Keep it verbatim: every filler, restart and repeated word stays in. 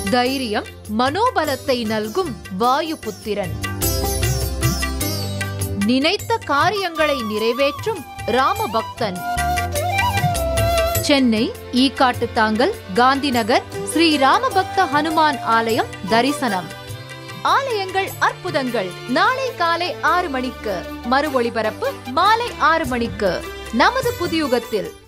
தைரியம், மனோபலத்தை நல்கும் வாயு புத்திரன். நினைத்த காரியங்களை நிறைவேற்றும் ராமபக்தன். சென்னை ஈக்காட்டுத்தாங்கல், காந்திநகர் ஸ்ரீ ராமபக்த ஹனுமான் ஆலயம் தரிசனம். ஆலயங்கள் அற்புதங்கள் நாளை காலை ஆறு மணிக்கு, மறு ஒளிபரப்பு மாலை ஆறு மணிக்கு நமது புதியுகத்தில்.